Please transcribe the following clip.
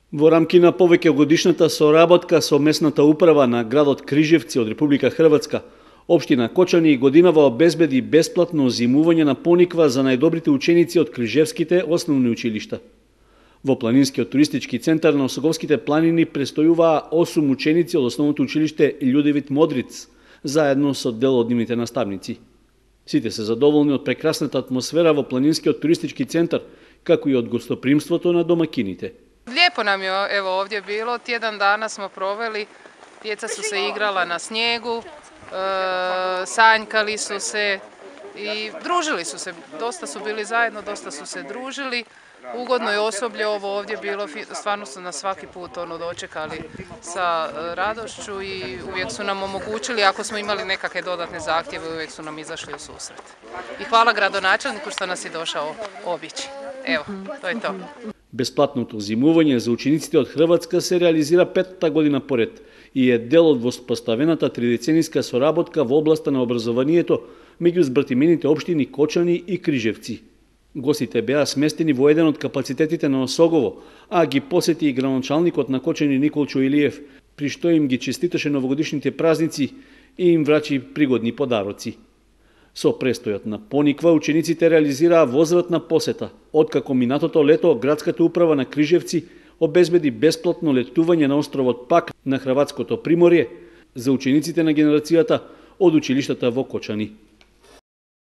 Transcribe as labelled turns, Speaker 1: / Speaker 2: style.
Speaker 1: Во рамки на повеќегодишната соработка со местната управа на градот Крижевци од Република Хрватска, општина Кочани и годинава обезбеди бесплатно зимување на пониква за најдобрите ученици од крижевските основни училишта. Во планинскиот туристички центар на Осоговските планини престојуваа 8 ученици од основното училиште Људевит Модриц, заедно со дел од нивните наставници. Сите се задоволни од прекрасната атмосфера во планинскиот туристички центар, како и од гостопримството на домакините.
Speaker 2: Lijepo nam je evo ovdje bilo, tjedan dana smo proveli, djeca su se igrala na snijegu, sanjkali su se i družili su se, dosta su bili zajedno, dosta su se družili. Ugodno je osoblje ovo ovdje bilo, stvarno su nas svaki put dočekali sa radošću i uvijek su nam omogućili, ako smo imali nekakve dodatne zahtjeve, uvijek su nam izašli u susret. I hvala gradonačelniku što nas je došao obići. Evo, to je to.
Speaker 1: Бесплатното зимување за учениците од Хрватска се реализира петата година поред и е дел од воспоставената тридецениска соработка во областа на образованието меѓу збратимените општини Кочани и Крижевци. Гостите беа сместени во еден од капацитетите на Осогово, а ги посети и градоначалникот на Кочани Николчо Илиев, при што им ги честиташе новогодишните празници и им врачи пригодни подароци. Со престојот на пониква, учениците реализираа возвратна посета, откако минатото лето градската управа на Крижевци обезбеди бесплатно летување на островот Пак на Хрватското приморје за учениците на генерацијата од училиштата во Кочани.